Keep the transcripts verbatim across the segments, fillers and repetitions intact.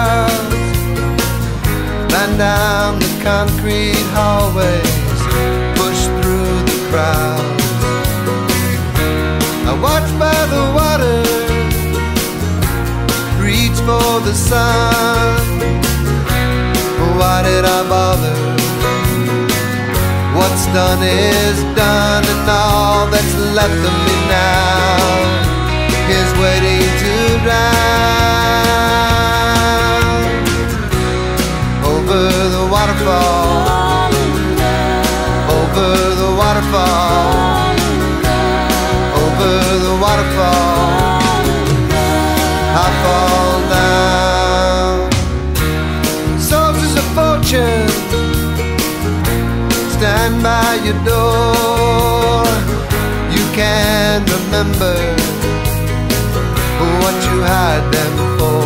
crowds, ran down the concrete hallways, pushed through the crowds. I watched by the water, reach for the sun. Why did I bother? What's done is done, and all that's left of me now is waiting to drown. Over the waterfall, over the waterfall, over the waterfall, I fall down. Soldiers of fortune stand by your door. You can remember what you had them for.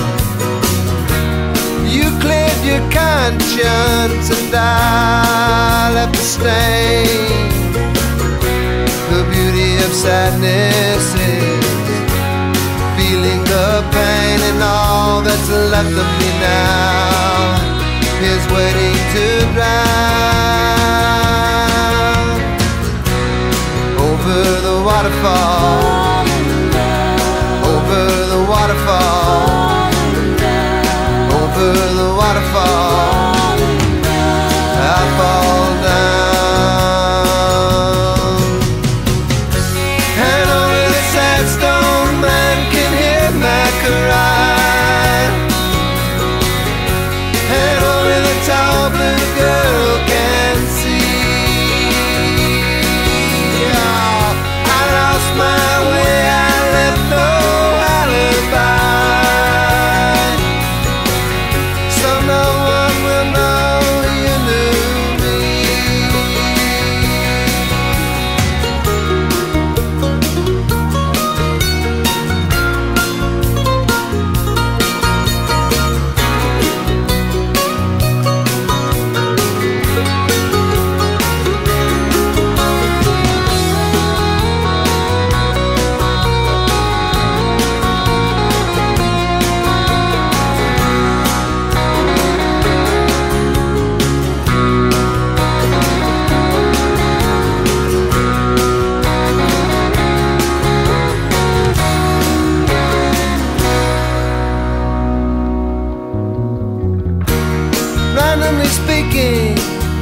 You cleared your conscience and I left a stain. The beauty of sadness is feeling the pain, and all that's left of me now is waiting to drown. Over the waterfall, over the waterfall, over the waterfall, I fall down. And only the sad stone man can hear my cry, and only the tall blue girl can see. Oh, I lost my way, I left no alibi, so no one will know you knew me. Randomly speaking,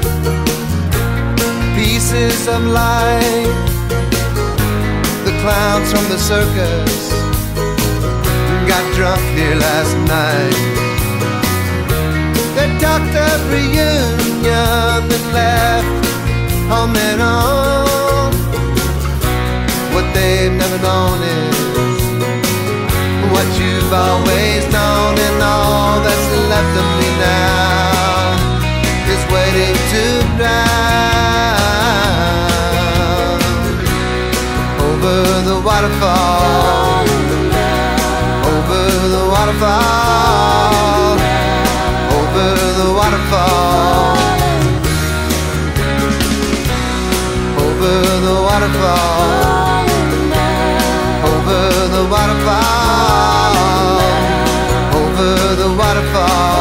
pieces of life. The clowns from the circus got drunk here last night. They talked of reunion and left on their own. What they've never known is what you've always known, and all that's left of me now is waiting to drown. Over the waterfall, over the waterfall, over the waterfall, over the waterfall, over the waterfall, over the waterfall.